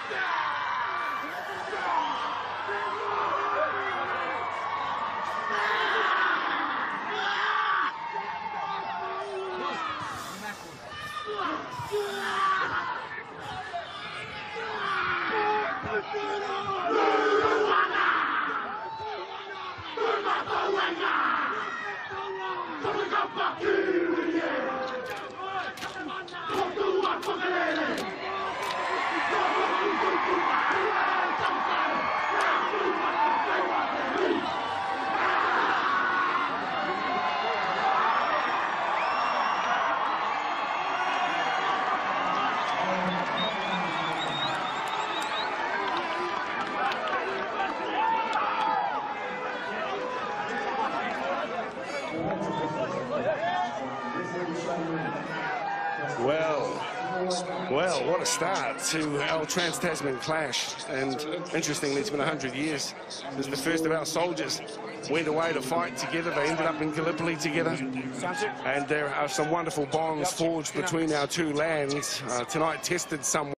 Well, what a start to our Trans-Tasman clash. And interestingly, it's been 100 years since the first of our soldiers went away to fight together. They ended up in Gallipoli together. And there are some wonderful bonds forged between our two lands. Tonight tested some